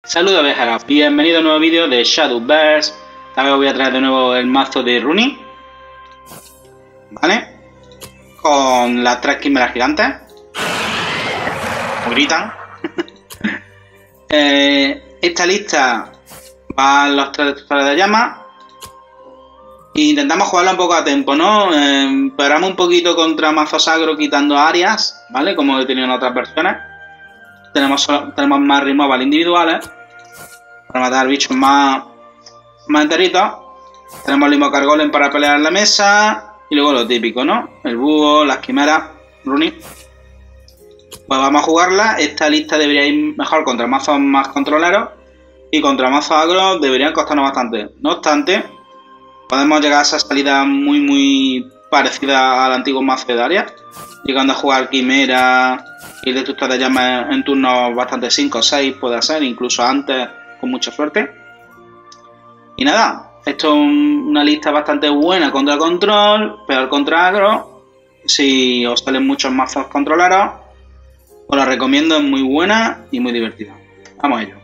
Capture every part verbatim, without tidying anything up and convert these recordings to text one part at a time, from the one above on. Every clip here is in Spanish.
Saludos viajeros, bienvenido a un nuevo vídeo de Shadowverse. Esta vez os voy a traer de nuevo el mazo de Rooney, ¿vale? Con las tres quimeras gigantes. Gritan. eh, esta lista va a los tres destructores de llamas. E intentamos jugarla un poco a tiempo, ¿no? Eh, Esperamos un poquito contra mazos agro quitando áreas, ¿vale? Como he tenido en otras versiones. Tenemos, tenemos más removal individuales para matar bichos más, más enteritos. Tenemos Limo Cargolem para pelear en la mesa. Y luego lo típico, ¿no? El búho, las quimeras, Rooney. Pues vamos a jugarla. Esta lista debería ir mejor contra mazos más controleros. Y contra mazos agro deberían costarnos bastante. No obstante, podemos llegar a esa salida muy muy parecida al antiguo mazo de Daria. Llegando a jugar quimera y el destructor de llamas en turnos bastante cinco o seis puede ser, incluso antes con mucha suerte. Y nada, esto es un, una lista bastante buena contra control, peor contra agro. Si os salen muchos mazos controleros, os la recomiendo, es muy buena y muy divertida. Vamos a ello.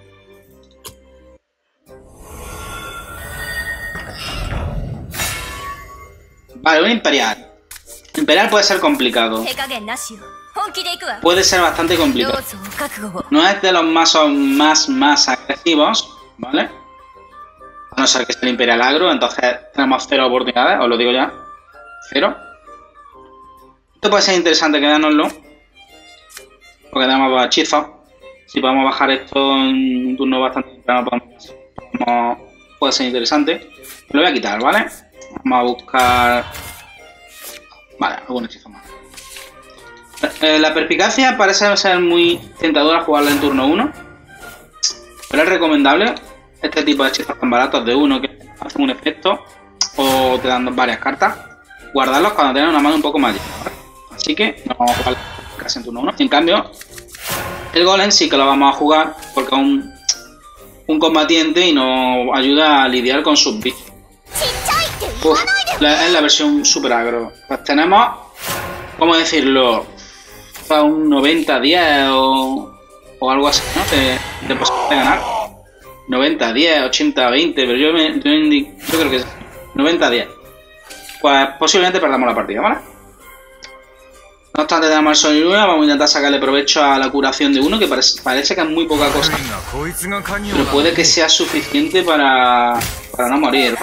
Vale, un imperial. Imperial puede ser complicado. Puede ser bastante complicado. No es de los mazos más, más agresivos, ¿vale? A no ser que sea el Imperial agro, entonces tenemos cero oportunidades, os lo digo ya. Cero. Esto puede ser interesante quedárnoslo, porque tenemos dos hechizos. Si podemos bajar esto en un turno bastante temprano, podemos, puede ser interesante. Lo voy a quitar, ¿vale? Vamos a buscar... Vale, algún hechizo más. Eh, la perspicacia parece ser muy tentadora jugarla en turno uno, pero es recomendable este tipo de hechizos tan baratos de uno que hacen un efecto o te dan varias cartas, guardarlos cuando tengan una mano un poco más llena, ¿vale? Así que no vamos a jugar casi en turno uno. En cambio, el golem sí que lo vamos a jugar porque es un, un combatiente y nos ayuda a lidiar con sus bichos. Uf, la, es la versión super agro. Pues tenemos, ¿cómo decirlo? Un noventa diez o, o algo así, ¿no? De, de posibilidad de ganar. noventa diez, ochenta veinte, pero yo, me, yo, yo creo que es noventa diez. Pues posiblemente perdamos la partida, ¿vale? No obstante, tenemos el sol y luna. Vamos a intentar sacarle provecho a la curación de uno, que parece, parece que es muy poca cosa. Pero puede que sea suficiente para, para no morir.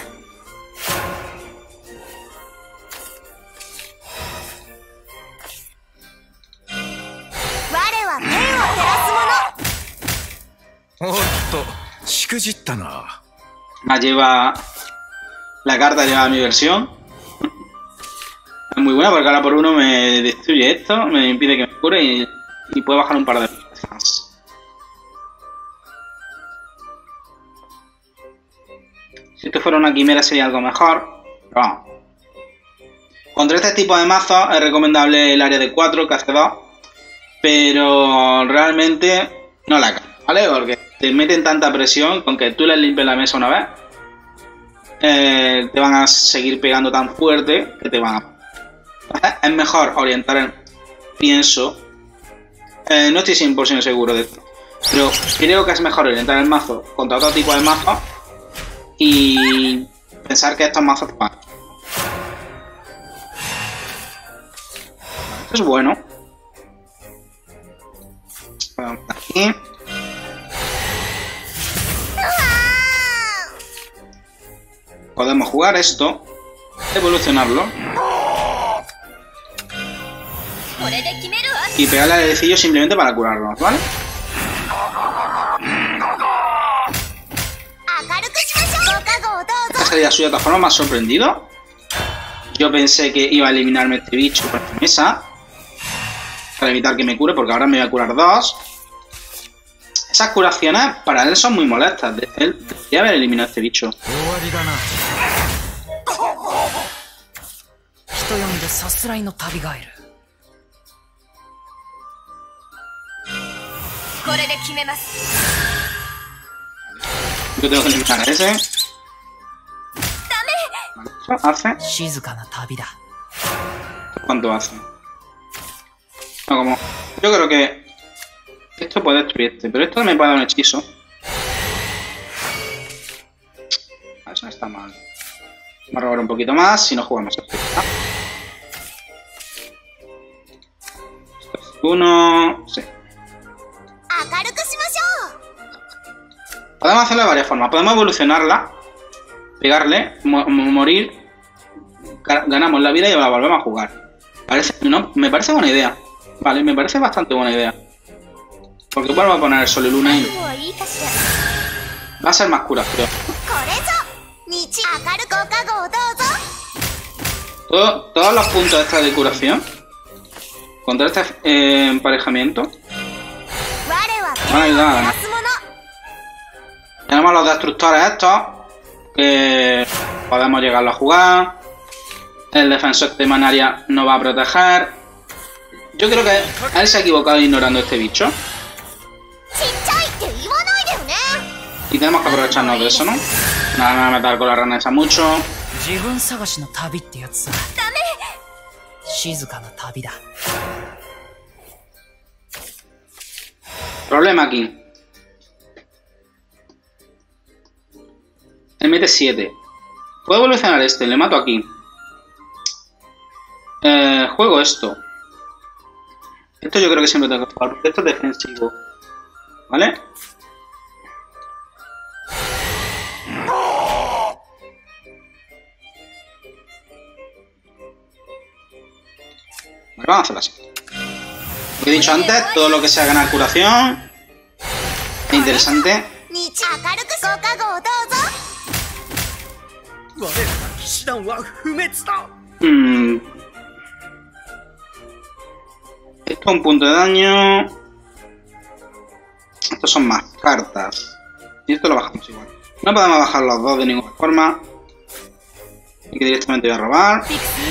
Más lleva la carta, lleva mi versión. Es muy buena porque ahora por uno me destruye esto, me impide que me cure y, y puede bajar un par de veces. Si esto fuera una quimera sería algo mejor, pero vamos. Contra este tipo de mazos es recomendable el área de cuatro que hace dos, pero realmente no la cae, ¿vale? Porque te meten tanta presión con que tú les limpies la mesa una vez, eh, te van a seguir pegando tan fuerte que te van a... Entonces, es mejor orientar el... Pienso, eh, no estoy cien por ciento seguro de esto, pero creo que es mejor orientar el mazo contra otro tipo de mazos y pensar que estos mazos van. Esto es bueno. Vamos aquí. Podemos jugar esto, evolucionarlo y pegarle al herecillo simplemente para curarnos, ¿vale? Esta salida suya de todas formas me ha sorprendido. Yo pensé que iba a eliminarme este bicho por esta mesa para evitar que me cure, porque ahora me voy a curar dos. Esas curaciones para él son muy molestas. Él debería haber eliminado este bicho. Yo tengo que eliminar a ese. ¿Hace? ¿Cuánto hace? No, como... Yo creo que esto puede destruir este, pero esto me puede dar un hechizo. está mal. Vamos a robar un poquito más si no jugamos esto. Uno... Sí. Podemos hacerlo de varias formas. Podemos evolucionarla, pegarle, mo morir, ganamos la vida y la volvemos a jugar. Parece, no, me parece buena idea. Vale, me parece bastante buena idea. Porque vuelvo a poner el sol y luna ahí. Va a ser más curación. Todo, todos los puntos extra de curación contra este eh, emparejamiento van a ayudar a ganar. Tenemos los destructores estos que podemos llegarlo a jugar. El defensor de Manaria no va a proteger. Yo creo que él se ha equivocado ignorando este bicho. Y tenemos que aprovecharnos de eso, ¿no? Nada, me voy a meter con la rana esa mucho. Problema aquí. Él mete siete. Puedo evolucionar este, le mato aquí. Eh, juego esto. Esto yo creo que siempre tengo que jugar, porque esto es defensivo. ¿Vale? Vale, vamos a hacerlo así. Lo que he dicho antes, todo lo que sea ganar curación es interesante. Hmm. Esto es un punto de daño. Estos son más cartas. Y esto lo bajamos igual. No podemos bajar los dos de ninguna forma. Y que directamente voy a robar.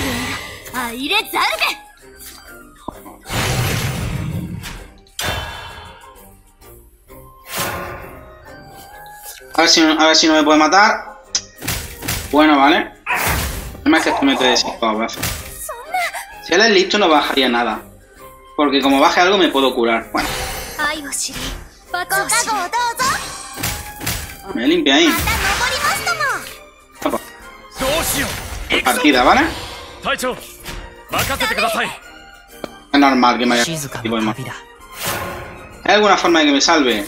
A ver si, a ver si no me puede matar. Bueno, vale. El problema es que esto mete de cinco veces. Si él es listo no bajaría nada. Porque como baje algo me puedo curar. Bueno. Me limpia ahí. Opa. Partida, ¿vale? Es normal que me haya... ¿Hay alguna forma de que me salve?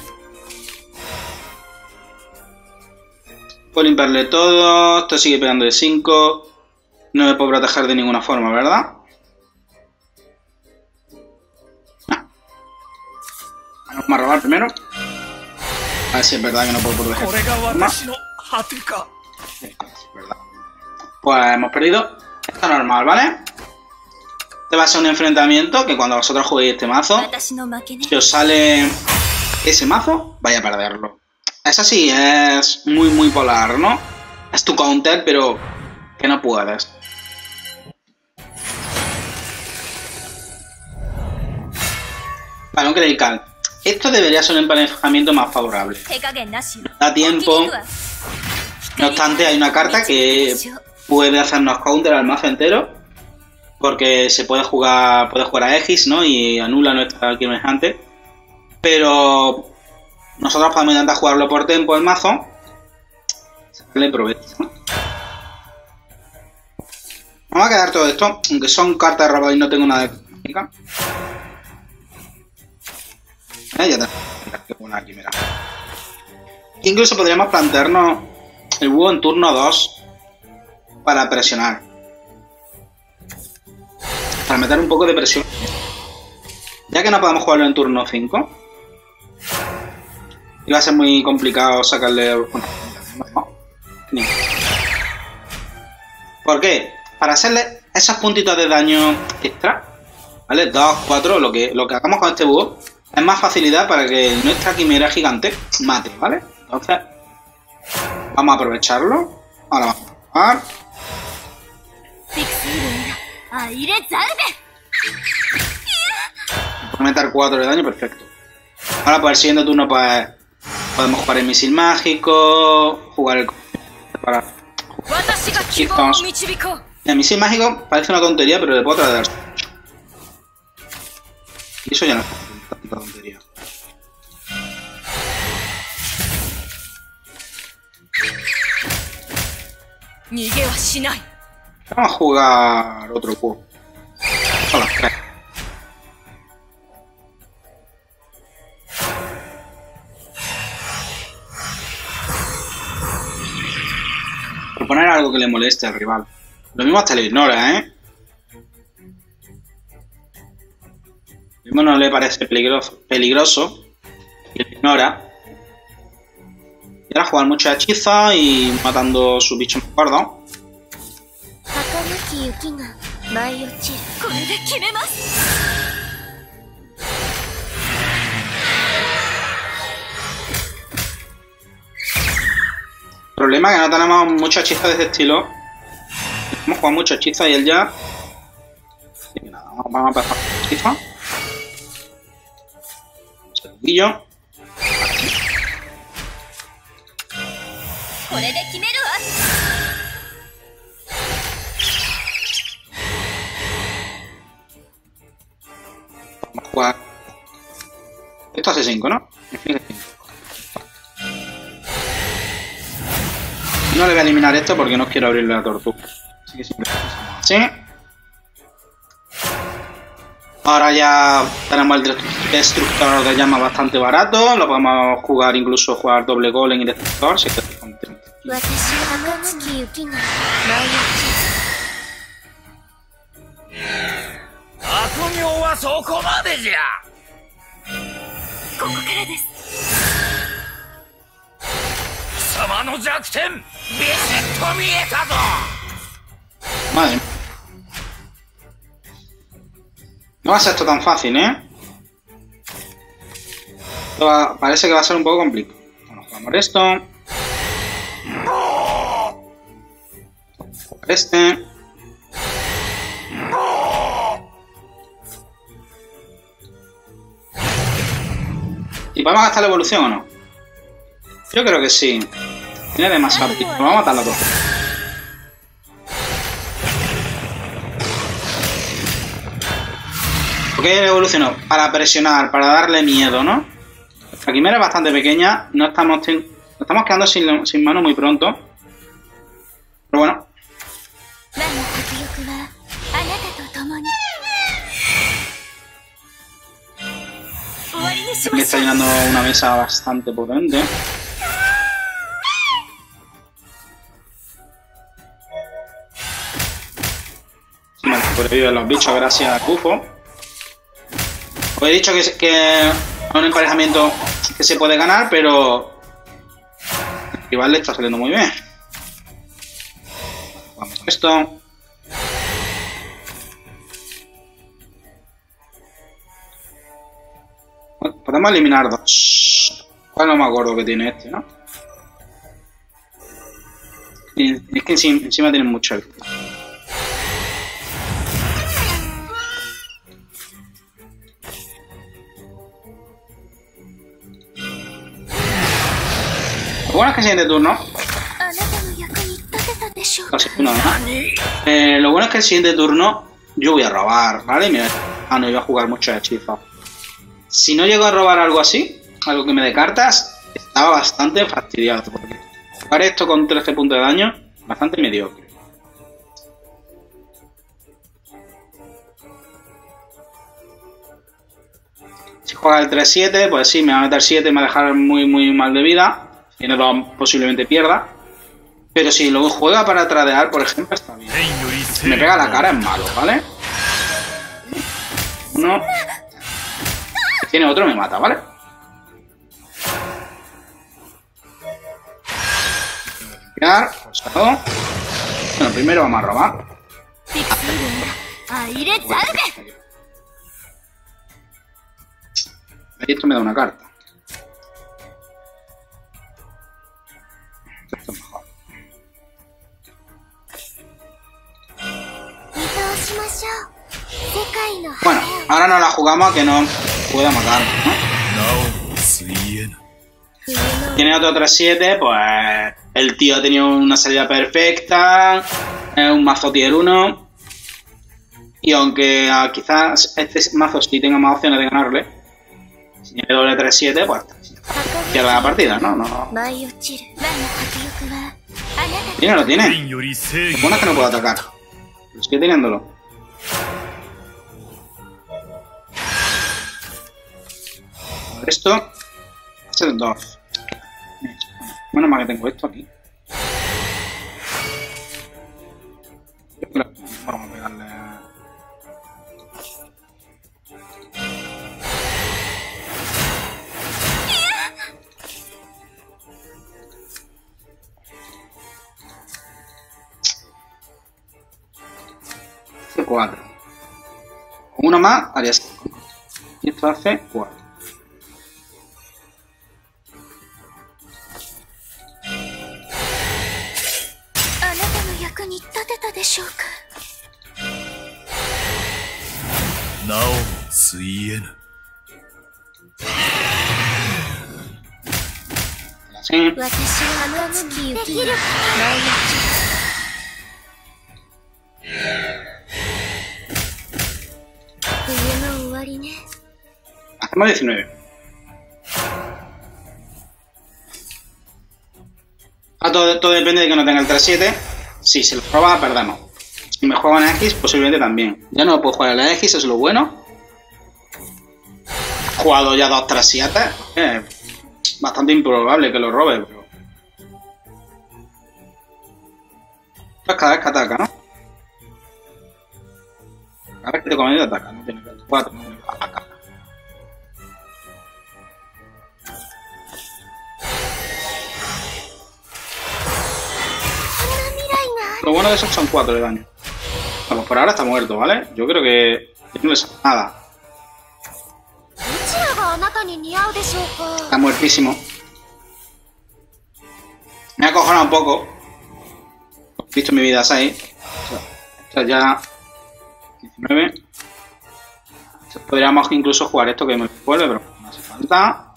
Puedo limpiarle todo. Esto sigue pegando de cinco. No me puedo proteger de ninguna forma, ¿verdad? No. Vamos a robar primero. A ver si es verdad que no puedo proteger. No. Sí, es verdad. Pues hemos perdido. Esto es normal, ¿vale? Este va a ser un enfrentamiento que cuando vosotros juguéis este mazo, si os sale ese mazo, vaya a perderlo. Es así, es muy muy polar, ¿no? Es tu counter, pero que no puedes. Vale, un Clerical. Esto debería ser un emparejamiento más favorable. Da tiempo. No obstante, hay una carta que puede hacernos counter al mazo entero. Porque se puede jugar puede jugar a Aegis, ¿no? Y anula nuestra Alquimejante. Pero nosotros podemos intentar jugarlo por tiempo el mazo. Sacarle provecho, ¿no? Vamos a quedar todo esto, aunque son cartas de robo y no tengo nada de técnica. Eh, ya está. Mira, qué buena quimera. Incluso podríamos plantearnos el búho en turno dos para presionar. Para meter un poco de presión. Ya que no podemos jugarlo en turno cinco. Y va a ser muy complicado sacarle... Bueno, no. ¿Por qué? Para hacerle esos puntitos de daño extra, ¿vale? dos, cuatro, lo que, lo que hagamos con este búho es más facilidad para que nuestra quimera gigante mate, ¿vale? Entonces, vamos a aprovecharlo. Ahora vamos a jugar. Por meter cuatro de daño, perfecto. Ahora por el siguiente turno pues podemos jugar el misil mágico, jugar el... para hechizos. El misil mágico parece una tontería, pero le puedo traer. Y eso ya no es tanta tontería. Vamos a jugar otro juego. Hola, proponer algo que le moleste al rival. Lo mismo hasta le ignora, ¿eh? Lo mismo no le parece peligroso, peligroso y lo ignora. Y ahora jugar muchos hechizos y matando sus bichos más gordos. El problema es que no tenemos muchos hechizos de este estilo. Hemos jugado muchos hechizos y él ya... Así que nada, vamos a empezar con el hechizo. Un segundillo. Vamos a jugar... Esto hace cinco, ¿no? No le voy a eliminar esto porque no quiero abrirle la tortuga. Así que simplemente hacemos así. Ahora ya tenemos el destructor de llamas bastante barato. Lo podemos jugar, incluso jugar doble golem y destructor. Si estoy contento. Vale. No va a ser esto tan fácil, ¿eh? Esto va, parece que va a ser un poco complicado. Bueno, jugamos esto. Este. ¿Y podemos gastar la evolución o no? Yo creo que sí. Tiene demasiado pico. Vamos a matar las dos. Porque evolucionó para presionar, para darle miedo, ¿no? La quimera es bastante pequeña. No estamos, nos estamos quedando sin, sin mano muy pronto. Pero bueno. Me está llenando una mesa bastante potente. Sobreviven los bichos gracias a Kufo. Os he dicho que, que es un emparejamiento que se puede ganar, pero el rival le está saliendo muy bien. Vamos a esto. Bueno, podemos eliminar dos. ¿Cuál no me acuerdo que tiene este, no? Es que encima, encima tienen mucho vida. Lo bueno es que el siguiente turno... No, ¿no? Eh, lo bueno es que el siguiente turno yo voy a robar, ¿vale? Mira, ah, no, iba a jugar muchos hechizos. Si no llego a robar algo así, algo que me dé cartas, estaba bastante fastidiado. Porque jugar esto con trece puntos de daño, bastante mediocre. Si juega el tres siete, pues sí, me va a meter siete y me va a dejar muy, muy mal de vida. Y no lo posiblemente pierda. Pero si lo juega para tradear, por ejemplo, está bien. Si me pega la cara es malo, ¿vale? Uno. Si tiene otro me mata, ¿vale? Limpiar, pulsado. Bueno, primero vamos a robar. Ahí esto me da una carta. Esto es mejor. Bueno, ahora nos la jugamos a que no pueda matar, ¿no? Tiene otro tres siete, pues el tío ha tenido una salida perfecta, es un mazo tier uno. Y aunque uh, quizás este mazo sí tenga más opciones de ganarle, si tiene doble tres siete, pues está. pierda la partida, ¿no? No. Mira, lo tiene. Lo bueno es que no puedo atacar. Pero sigue teniéndolo. Esto va a ser dos. Menos mal que tengo esto aquí. Vamos a pegarle. Hace cuatro. Con uno más haría cinco. Y esto hace cuatro. Sí. Hacemos diecinueve. Ah, todo, todo depende de que no tenga el tres siete. Si se lo roba, perdemos. Si me juego en X, posiblemente también. Ya no puedo jugar en la X, eso es lo bueno. He jugado ya dos tres siete. Eh, bastante improbable que lo robe, pero... Pues cada vez que ataca, ¿no? Cada vez que te comedio ataca, no tiene que cuatro, no tiene que atacar. Lo bueno de eso son cuatro de daño. Vamos, por ahora está muerto, ¿vale? Yo creo que no le sale nada. Está muertísimo. Me ha cojonado un poco. He visto mi vida seis. O sea, ya diecinueve. Podríamos incluso jugar esto que me vuelve, pero no hace falta.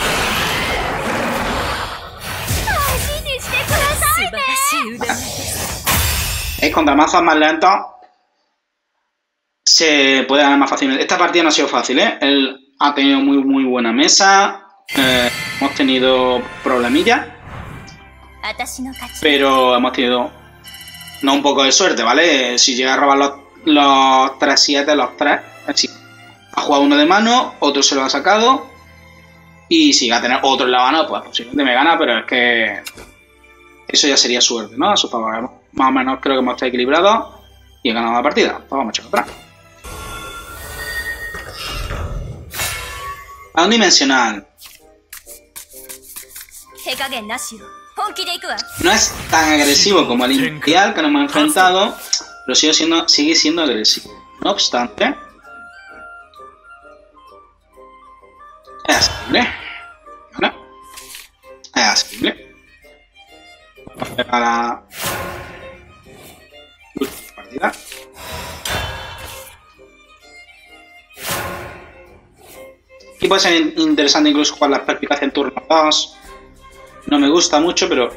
¿Veis? Contra mazos más lentos se puede ganar más fácilmente. Esta partida no ha sido fácil, ¿eh? Él ha tenido muy muy buena mesa. Eh, hemos tenido problemillas. Pero hemos tenido no un poco de suerte, ¿vale? Si llega a robar los, los tres siete, los tres, así. Ha jugado uno de mano, otro se lo ha sacado. Y si va a tener otro en la mano, pues posiblemente me gana, pero es que eso ya sería suerte, ¿no? A su favor. Más o menos creo que hemos estado equilibrados y he ganado la partida. Pues vamos a echar atrás. A un dimensional. No es tan agresivo como el Imperial que nos hemos enfrentado, pero sigue siendo, sigue siendo agresivo. No obstante, es asequible. ¿Vale? Es asequible. Vamos a pegar a última partida. Y puede ser interesante incluso jugar las perspicacia en turno dos. No me gusta mucho, pero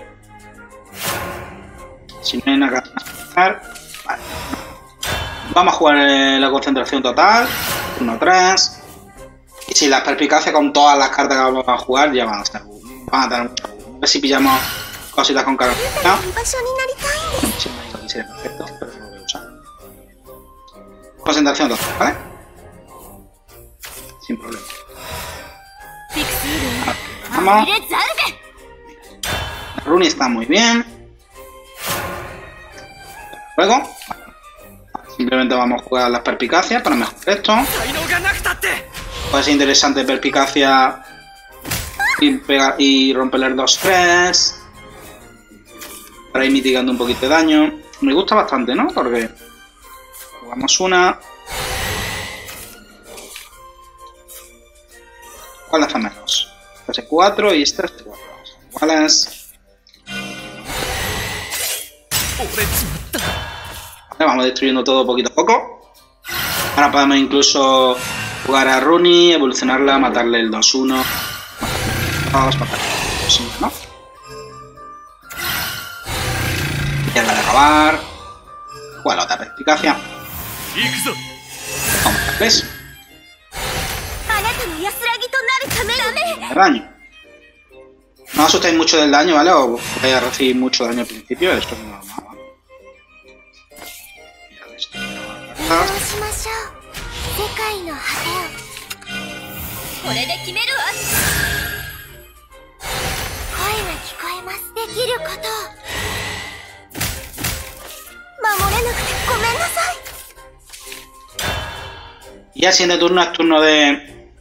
si no hay nada que hacer, vale. Vamos a jugar eh, la concentración total, turno tres. Y si las perspicacias con todas las cartas que vamos a jugar ya van a estar, van a tener mucho. A ver si pillamos cositas con carga. ¿No? Si me digo que sería perfecto, pero no lo voy a usar. Concentración total, ¿vale? Sin problema. Vamos. Rooney está muy bien. Luego, simplemente vamos a jugar las perspicacias para mejorar esto. Puede ser interesante perspicacia y, pegar, y romper el dos tres. Para ir mitigando un poquito de daño. Me gusta bastante, ¿no? Porque jugamos una. ¿Cuál hace menos? Esta es cuatro y esta es cuatro. Iguales. Vale, vamos destruyendo todo poquito a poco. Ahora podemos incluso jugar a Rooney, evolucionarla, matarle el dos uno. Vamos a matarle el dos uno, ¿no? Pillarla de robar. Jugar la otra perspicacia. Vamos a tres. De daño. No os asustéis mucho del daño, ¿vale? O vais a recibir mucho daño al principio, esto es normal, ¿vale? Mirad esto. Y al siguiente turno es turno de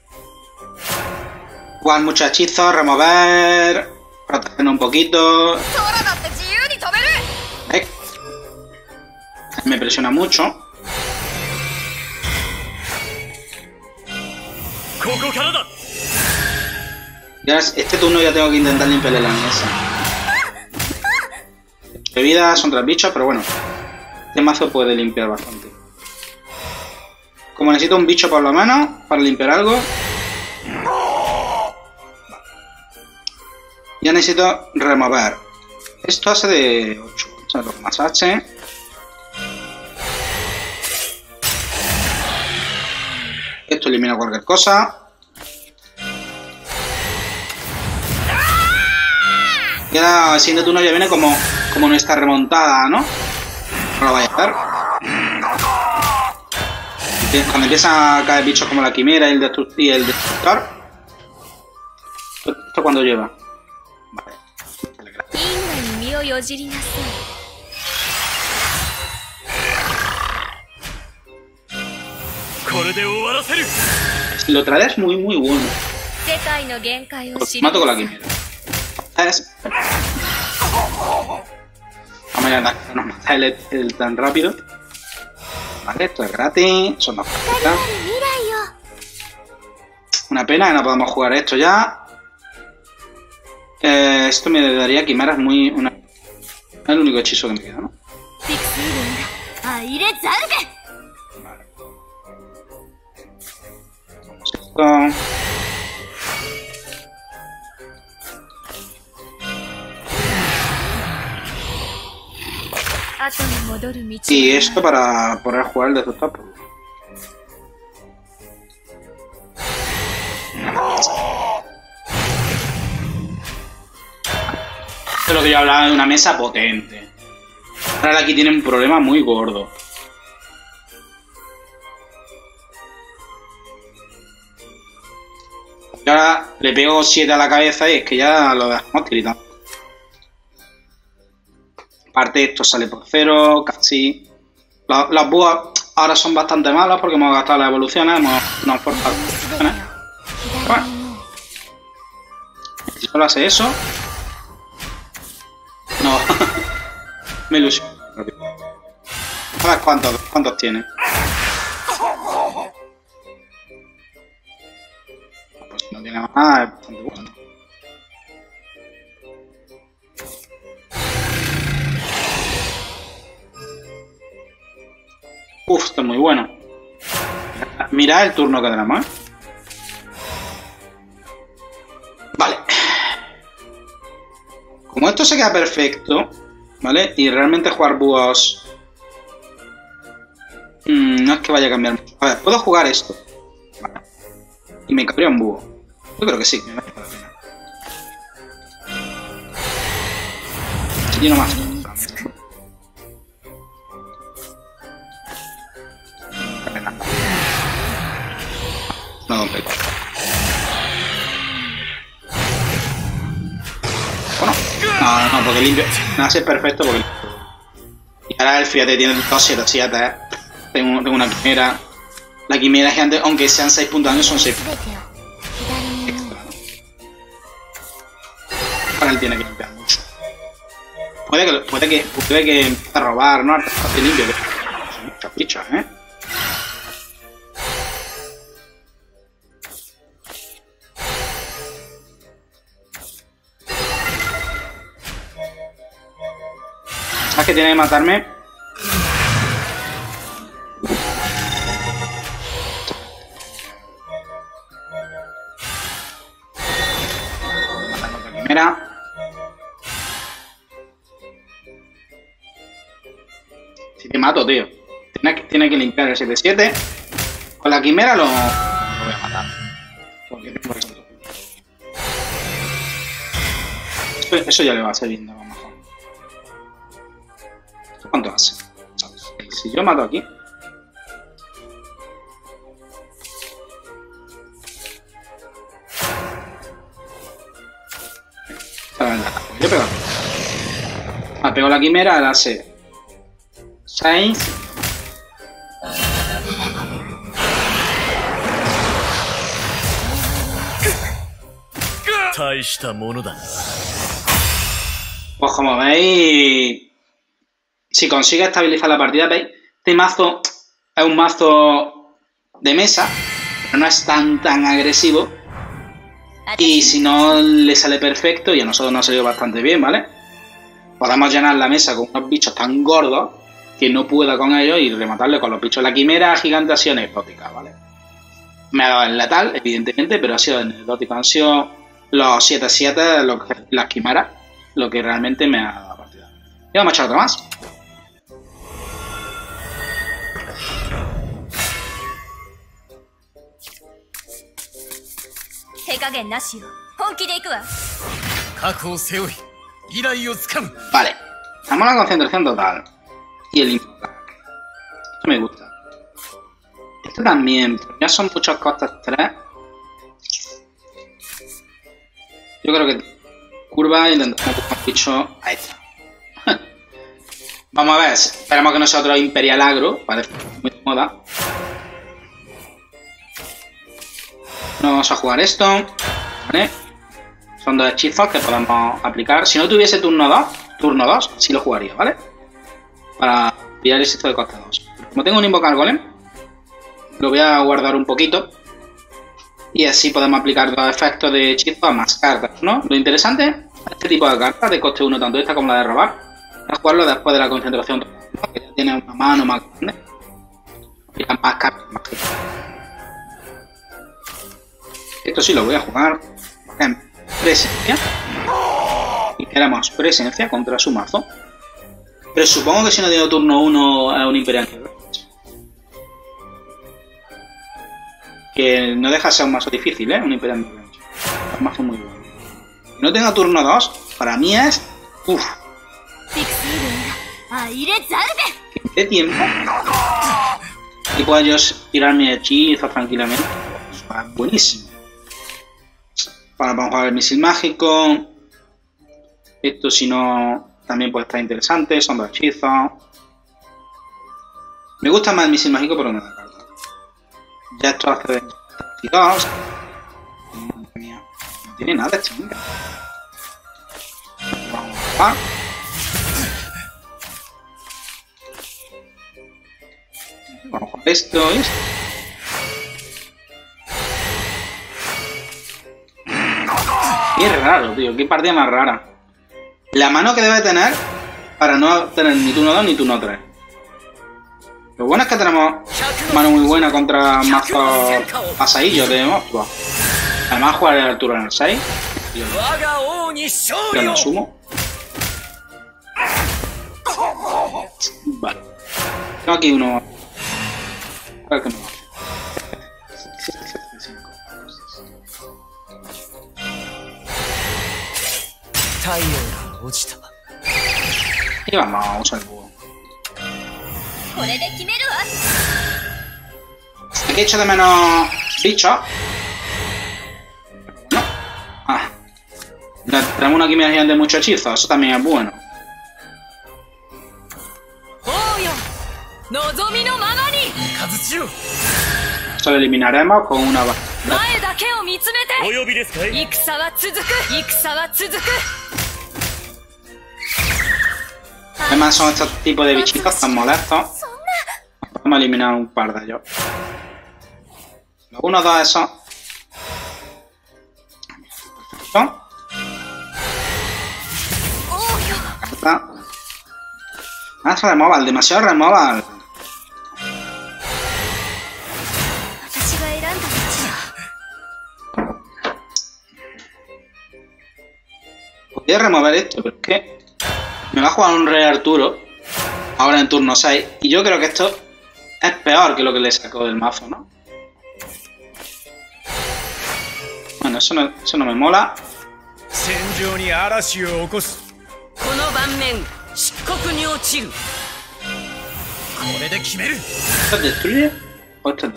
jugar muchos hechizos, remover, protegernos un poquito. ¿Eh? Me presiona mucho. Y ahora este turno ya tengo que intentar limpiarle la mesa. Bebidas son tres bichos, pero bueno, este mazo puede limpiar bastante. Como necesito un bicho por lo menos para limpiar algo. Ya necesito remover. Esto hace de ocho. O sea, los más H. Esto elimina cualquier cosa. Y ahora el siguiente turno ya viene como, como nuestra remontada, ¿no? No lo vaya a hacer. Cuando empiezan a caer bichos como la quimera y el, destruct y el destructor. ¿Esto cuándo lleva? Vale. Si lo traes es muy muy bueno. Pues mato con la quimera. ¿Sabes? Vamos a no nos mata el, el tan rápido. Vale, esto es gratis. Son dos cartas. Una pena que no podamos jugar esto ya. Eh, esto me daría quimeras muy... Una... Es el único hechizo que me queda, ¿no? Vale. Vamos esto. Y esto para poder jugar el destructor. Esto es lo que yo hablaba de una mesa potente. Ahora aquí tiene un problema muy gordo. Y ahora le pego siete a la cabeza y es que ya lo dejamos tiritando. Aparte esto sale por cero, casi. Los, los búhos ahora son bastante malos porque hemos gastado las evoluciones, hemos, no hemos forzado las evoluciones. Pero bueno. Si solo hace eso. No. Me ilusiono. A ver cuántos, cuántos tiene. Pues si no tiene más nada, es bastante bueno. Uf, esto es muy bueno. Mirad el turno que tenemos, ¿eh? Vale. Como esto se queda perfecto, ¿vale? Y realmente jugar búhos... Mmm, no es que vaya a cambiar mucho. A ver, ¿puedo jugar esto? Vale. Y me cabría un búho. Yo creo que sí, me merece la pena. Si lleno más. No, no, bueno, no, no, porque limpio. No hace perfecto porque. Y ahora el fíjate tiene dos siete siete, ¿eh? Tengo, tengo una quimera. La quimera gigante, aunque sean seis puntos de daño, son seis extra, ¿no? Ahora él tiene que limpiar mucho. Puede que, puede que, puede que empiece a robar, ¿no? Hace limpio, que son muchas fichas, ¿eh? ¿Sabes que tiene que matarme? Matando otra quimera. Si te mato, tío. Tiene que, tiene que limpiar el siete siete. Con la quimera lo, lo voy a matar. Porque tengo eso. Eso ya le va a servir a lo mejor. ¿Cuánto hace? Si yo mato aquí. Yo pego. Ah, pego la quimera, ahora hace seis. Pues como veis, si consigue estabilizar la partida, veis, este mazo es un mazo de mesa, pero no es tan tan agresivo. Y si no le sale perfecto, y a nosotros nos ha salido bastante bien, ¿vale? Podemos llenar la mesa con unos bichos tan gordos que no pueda con ellos y rematarle con los bichos. La quimera gigante ha sido anecdótica, ¿vale? Me ha dado el letal, evidentemente, pero ha sido anecdótico. Han sido los siete siete, las quimeras, lo que realmente me ha dado la partida. Y vamos a echar otra más. Vale, estamos en la concentración total. Y el invocar. Esto me gusta. Esto también, ya son muchos costes tres. Yo creo que curva y intentamos buscar un bicho. Ahí está. Vamos a ver, esperemos que no sea otro Imperial Agro, parece muy de moda. No vamos a jugar esto, ¿vale? Son dos hechizos que podemos aplicar. Si no tuviese turno dos, turno dos, sí lo jugaría, ¿vale? Para pillar el hechizo de coste dos. Como tengo un invocar golem, lo voy a guardar un poquito. Y así podemos aplicar dos efectos de hechizo a más cartas, ¿no? Lo interesante, este tipo de cartas de coste uno, tanto esta como la de robar, es jugarlo después de la concentración, ¿no? Que ya tiene una mano más grande. Y más cartas, más cartas. Esto sí lo voy a jugar en presencia. Y queremos presencia contra su mazo. Pero supongo que si no tengo turno uno a un Imperial. Que no deja de ser un mazo difícil, ¿eh? Un Imperial. Es un mazo muy bueno. Si no tengo turno dos, para mí es... Uff. ¿Qué tiempo? Y puedo yo tirar mi hechizo tranquilamente. Es buenísimo. Ahora vamos a jugar el misil mágico. Esto si no también puede estar interesante. Son dos hechizos. Me gusta más el misil mágico por una carta. Ya esto hace veintidós. Madre mía. No tiene nada este hombre. Vamos a jugar. Vamos a jugar esto y esto. Qué raro, tío. Qué partida más rara. La mano que debe tener para no tener ni turno dos ni turno tres. Lo bueno es que tenemos mano muy buena contra mazos pasadillos de monstruos. Además jugar el Arturo en el seis. Yo lo asumo. Vale. Tengo aquí uno. A ver qué me va. Y vamos a usar el búho. Aquí echo de menos bichos. No. Ah. Tenemos una quimera gigante de mucho hechizo. Eso también es bueno. Esto lo eliminaremos con una bala. Además son estos tipos de bichitos tan molestos. Vamos a eliminar un par de ellos. Uno, dos de esos. Perfecto. Carta. Ah, es removal, demasiado removal. Podría remover esto, pero es que me va a jugar un Rey Arturo ahora en turno seis y yo creo que esto es peor que lo que le sacó del mazo, ¿no? Bueno, eso no, eso no me mola. ¿Esto destruye? ¿O esto no?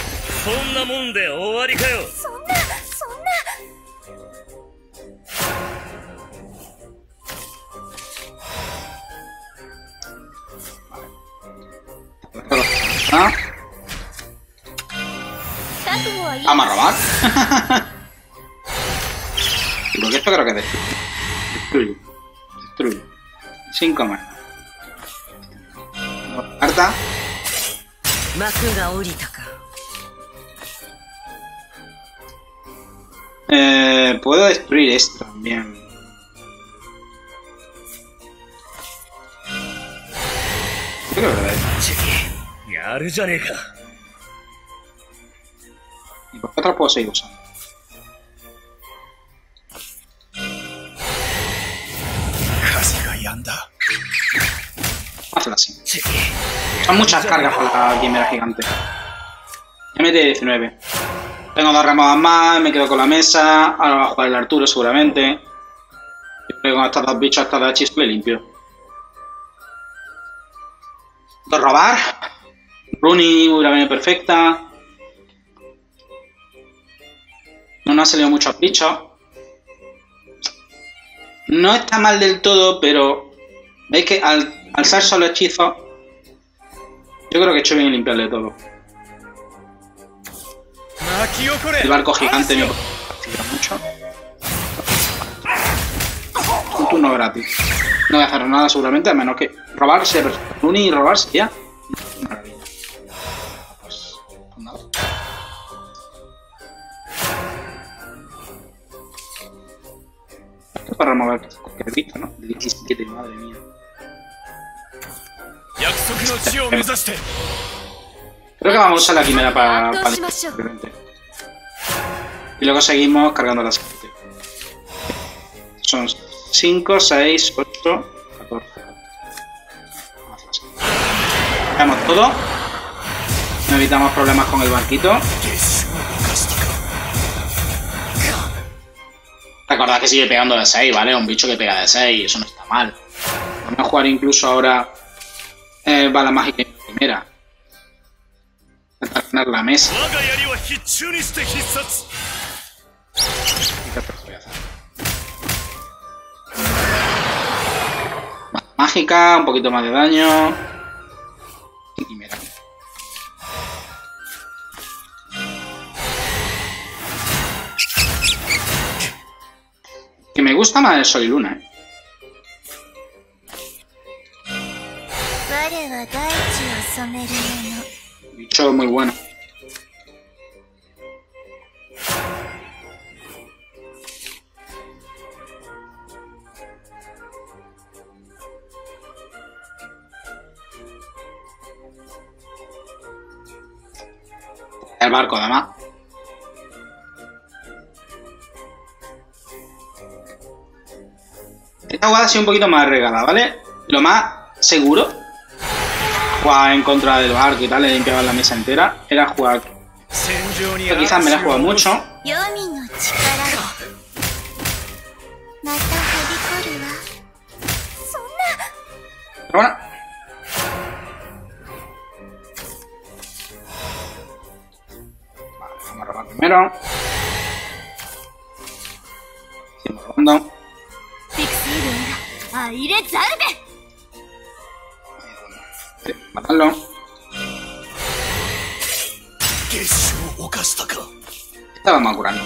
¿Ah? Vamos a robar. Porque esto creo que destruye. Destruye. Destruye. Cinco más. Carta. Eh, puedo destruir esto también. Yo creo que ¿y por qué otra puedo seguir usando? Hazla así. Son muchas cargas para la quimera gigante. Ya mete diecinueve. Tengo dos remadas más, me quedo con la mesa. Ahora va a jugar el Arturo seguramente. Yo con estos dos bichos hasta de chispa y limpio. Dos robar. Rooney hubiera venido perfecta. No nos han salido muchos bichos. No está mal del todo, pero veis que al, al ser solo hechizos, yo creo que he hecho bien en limpiarle todo. El barco gigante me fastidia mucho. Un turno gratis. No voy a hacer nada seguramente, a menos que robarse, Rooney y robarse ya. Maravilla. Pues, pues nada. Esto es para remover cualquier bicho, ¿no? diecisiete, madre mía. Creo que vamos a usar la quimera para, para simplemente. Y luego seguimos cargando la siguiente. Son cinco, seis, ocho, catorce. Hacemos todo. No evitamos problemas con el barquito. Recordad que sigue pegando de seis, ¿vale? Un bicho que pega de seis, eso no está mal. Vamos a jugar incluso ahora eh, bala mágica en primera. Intentar ganar la mesa. Mágica, un poquito más de daño. Y quimera. Que me gusta más el Sol y Luna, ¿eh? Bicho muy bueno. El barco, además. Esta jugada ha sido un poquito más regada, ¿vale? Lo más seguro, jugar en contra del barco y tal, le limpiaba la mesa entera, era jugar. Pero quizás me la he jugado mucho. Pero bueno. Vale, vamos a robar primero. Seguimos robando. Sí, matarlo. Esta vamos a curarnos.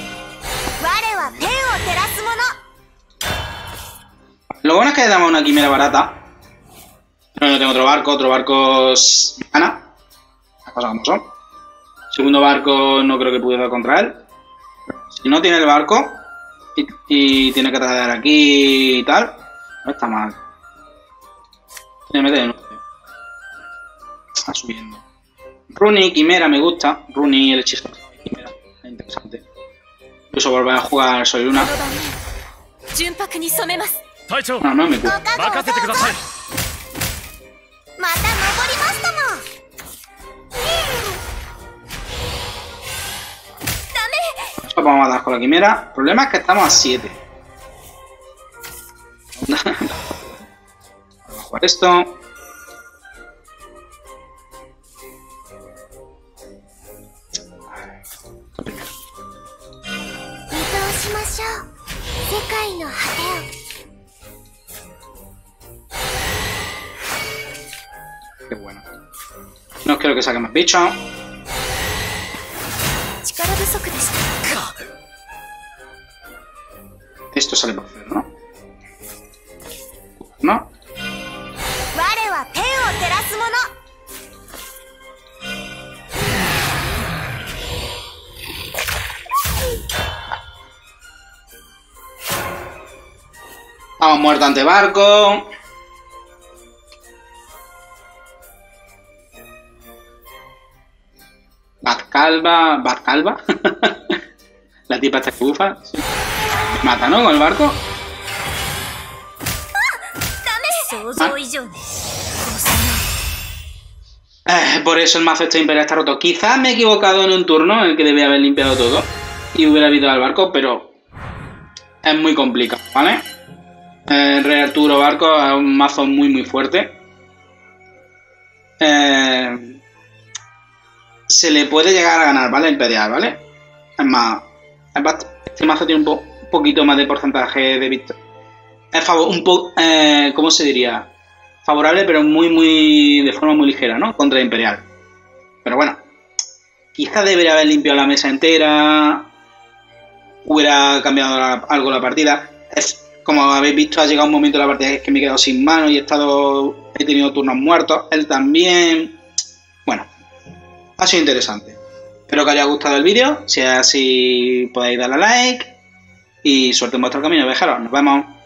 Lo bueno es que le damos una quimera barata. Pero no tengo otro barco, otro barco gana. Las cosas como son. Segundo barco no creo que pudiera contra él. Si no tiene el barco y, y tiene que traer aquí y tal, no está mal. Tiene que meter de nueve. Está subiendo. Rooney, quimera me gusta. Rooney, el hechizo de quimera. Es interesante. Incluso volver a jugar Sol y Luna. No, no me gusta. Esto vamos a dar con la quimera. El problema es que estamos a siete. Vamos a jugar esto. Qué bueno. No quiero que saque más bichos. Esto sale por hacer, ¿no? ¿No? Vamos muerto ante barco. Batcalva. Batcalva. La tipa esta que bufa. Sí. Mata, ¿no? Con el barco. Ah. Eh, por eso el mazo este imperial está roto. Quizás me he equivocado en un turno en el que debía haber limpiado todo y hubiera habido al barco, pero es muy complicado, ¿vale? El Rey Arturo Barco es un mazo muy muy fuerte. Eh, se le puede llegar a ganar, ¿vale? Imperial, ¿vale? Es más, es bastante, este mazo tiene un, po, un poquito más de porcentaje de victoria. Es favor, un poco, eh, ¿cómo se diría? Favorable, pero muy muy de forma muy ligera, ¿no? Contra Imperial. Pero bueno, quizás debería haber limpiado la mesa entera, hubiera cambiado la, algo la partida. Es, como habéis visto, ha llegado un momento de la partida que me he quedado sin mano y he estado he tenido turnos muertos. Él también. Bueno, ha sido interesante. Espero que os haya gustado el vídeo. Si es así, podéis darle a like. Y suerte en vuestro camino, viajeros. Nos vemos.